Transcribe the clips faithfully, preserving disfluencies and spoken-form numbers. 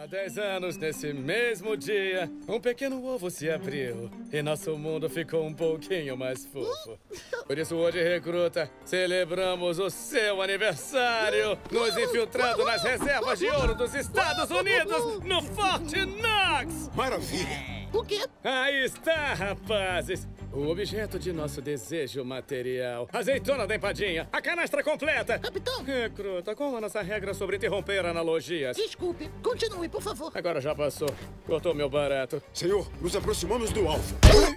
Há dez anos, nesse mesmo dia, um pequeno ovo se abriu e nosso mundo ficou um pouquinho mais fofo. Por isso, hoje, recruta, celebramos o seu aniversário, nos infiltrando nas reservas de ouro dos Estados Unidos, no Forte Knox! Maravilha! O quê? Aí está, rapazes! O objeto de nosso desejo material. Azeitona da empadinha. A canastra completa. Capitão! Recruta, qual a nossa regra sobre interromper analogias? Desculpe. Continue, por favor. Agora já passou. Cortou meu barato. Senhor, nos aproximamos do alvo.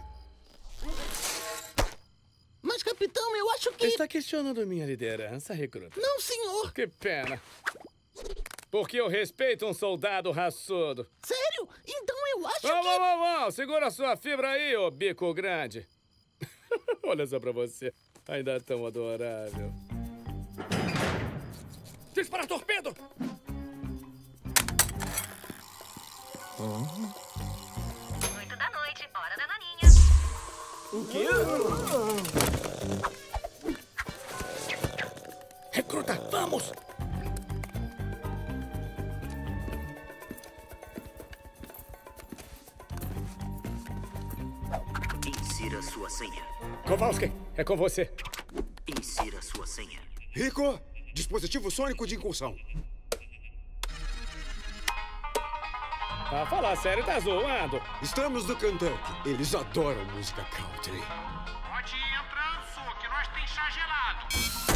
Mas, capitão, eu acho que... Está questionando minha liderança, recruta? Não, senhor. Que pena. Porque eu respeito um soldado raçudo. Sério? Então eu acho Uau, que... uau, uau, uau. Segura sua fibra aí, ô bico grande. Olha só pra você. Ainda tão adorável. Dispara torpedo! Oito da noite, hora da naninha. O quê? Recruta, vamos! Insira sua senha. Kowalski, é com você. Insira sua senha. Rico, dispositivo sônico de incursão. Ah, falar sério, tá zoando. Estamos no Kentucky. Eles adoram música country. Pode ir entrando, só que nós tem chá gelado.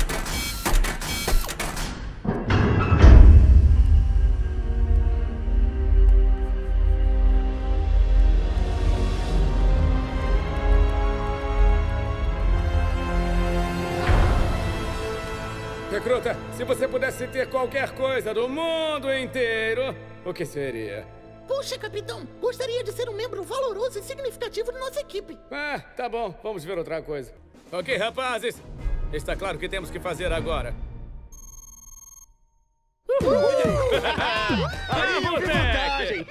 Recruta, se você pudesse ter qualquer coisa do mundo inteiro, o que seria? Puxa, capitão. Gostaria de ser um membro valoroso e significativo de nossa equipe. Ah, tá bom. Vamos ver outra coisa. Ok, rapazes. Está claro o que temos que fazer agora. Aí, moleque!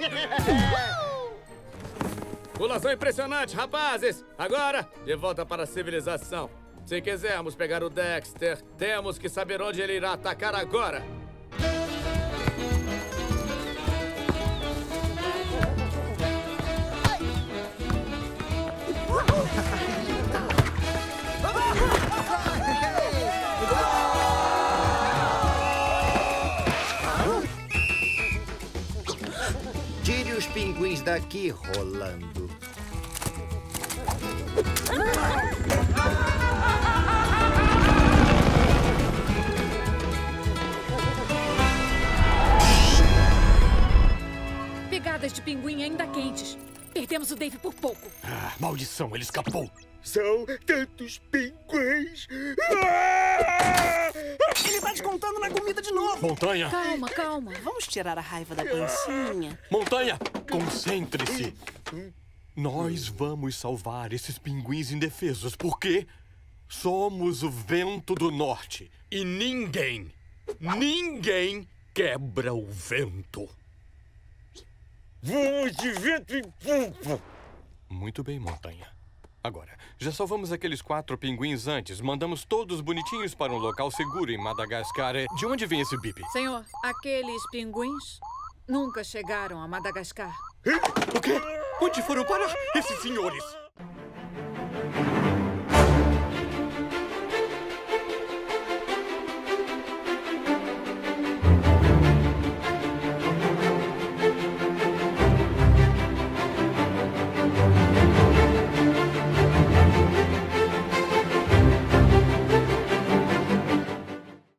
Pulação impressionante, rapazes! Agora, de volta para a civilização. Se quisermos pegar o Dexter, temos que saber onde ele irá atacar agora. Tire os pinguins daqui, Rolando. Pegadas de pinguim ainda quentes. Perdemos o Dave por pouco. Ah, maldição, ele escapou. São tantos pinguins. Ele tá descontando na comida de novo. Montanha! Calma, calma. Vamos tirar a raiva da pancinha. Montanha! Concentre-se! Nós vamos salvar esses pinguins indefesos, porque somos o vento do norte. E ninguém, ninguém quebra o vento. Vamos de vento em popa. Muito bem, Montanha. Agora, já salvamos aqueles quatro pinguins antes. Mandamos todos bonitinhos para um local seguro em Madagascar. É, de onde vem esse bip? Senhor, aqueles pinguins nunca chegaram a Madagascar. O quê? Onde foram parar esses senhores?